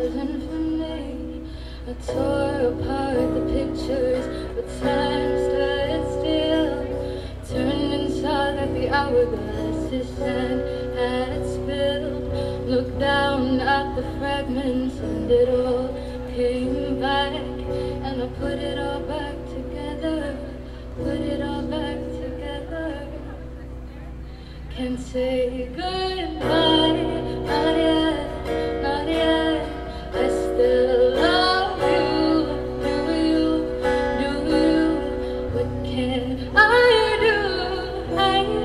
wasn't for me. I tore apart the pictures, but time stood still. Turned and saw that the hourglass's sand had spilled. Looked down at the fragments and it all came back. And I put it all back together, put it all back together. Can't say goodbye, not yet, not yet. I still love you, do you, do you? What can I do,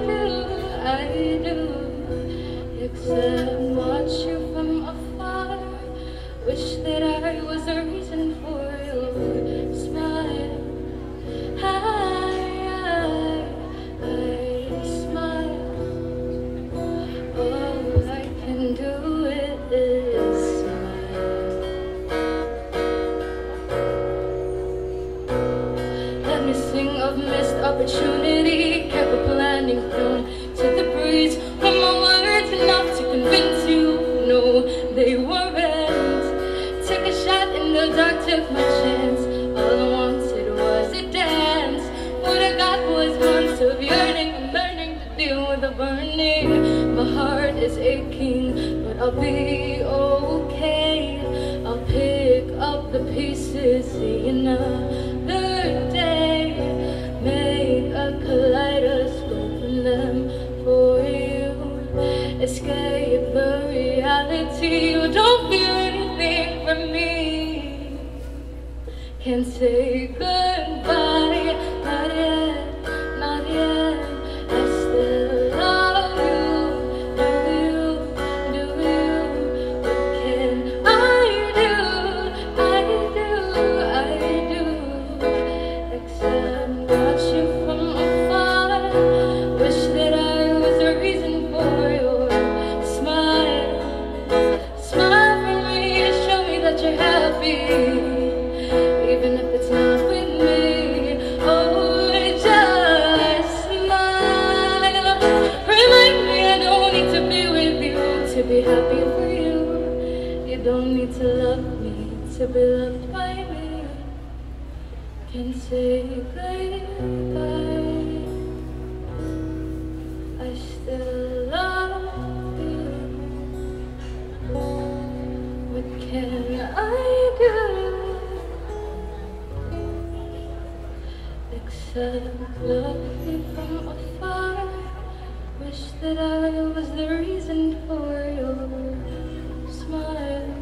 I do, except watch you from afar. Wish that I was a reason for your smile. I smile. All I can do is smile. Let me sing of missed opportunity, careful planning thrown to the breeze. Were my words enough to convince you? No, they weren't. Took a shot in the dark, took my chance. All I wanted was a dance. What I got was months of yearning and learning to deal with the burning. My heart is aching, but I'll be okay. I'll pick up the pieces, see another day. Make a kaleidoscope and them for you. Escape the reality. You don't feel anything from me. Can't say goodbye, not yet, not yet. I still love you, do you, do you? What can I do, I do, except watch you from afar. Wish that I was a reason for your smile. Smile for me and show me that you're happy. Even if it's not with me, oh, just smile. Remind me I don't need to be with you to be happy for you. You don't need to love me to be loved by me. Can say goodbye. I still love you. What can I do? Except love you from afar. Wish that I was the reason for your smile.